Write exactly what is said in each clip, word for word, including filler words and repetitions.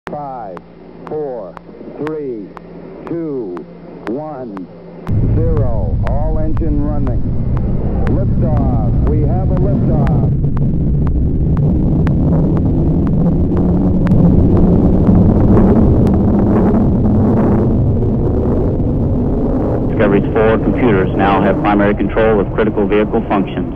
Five, four, three, two, one, zero. All engine running. Liftoff. We have a liftoff. Discovery's four computers now have primary control of critical vehicle functions.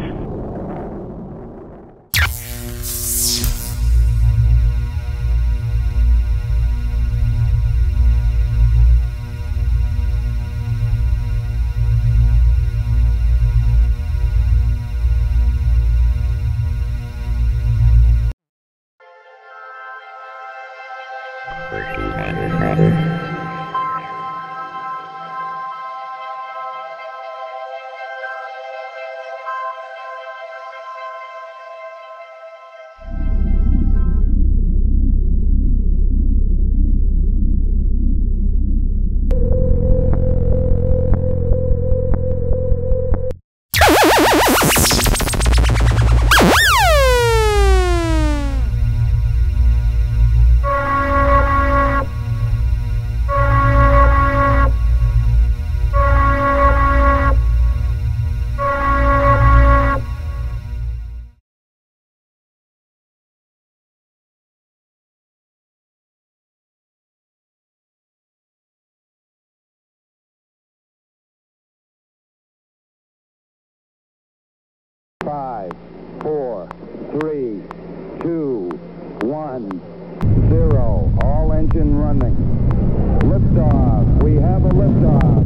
Five, four, three, two, one, zero. All engine running. Liftoff. We have a liftoff.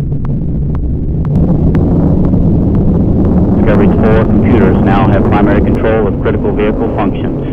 Discovery's four computers now have primary control of critical vehicle functions.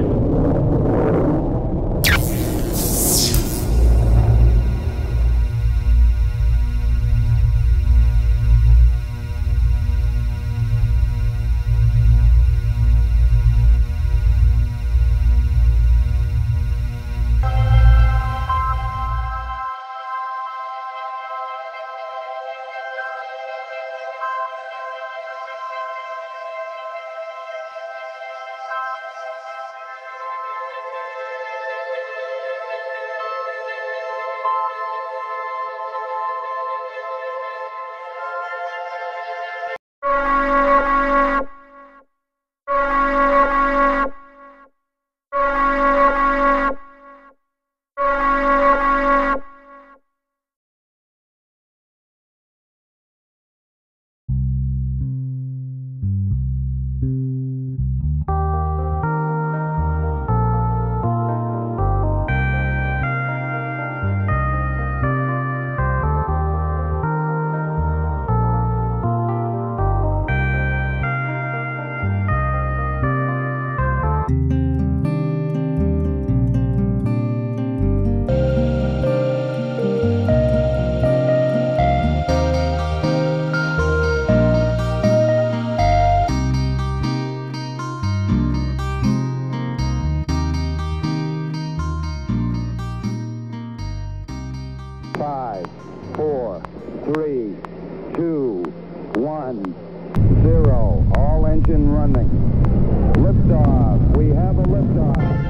Five, four, three, two, one, zero. All engine running. Liftoff. We have a liftoff.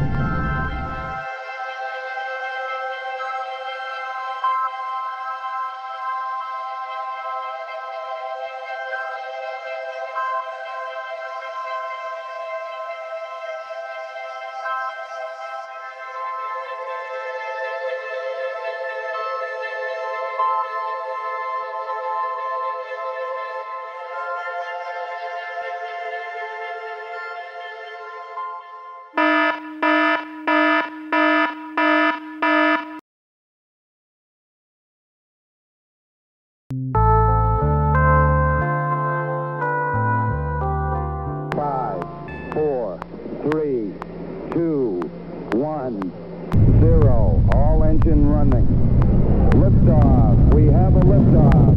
Five, four, three, two, one, zero. All engine running. Liftoff. We have a liftoff.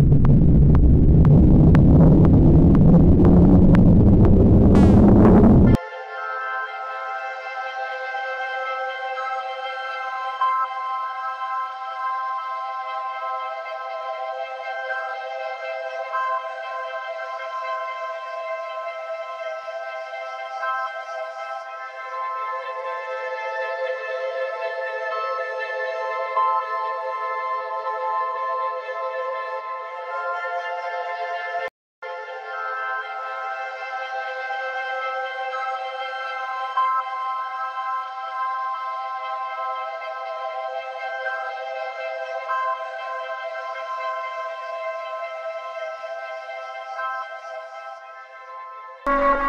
Thank you.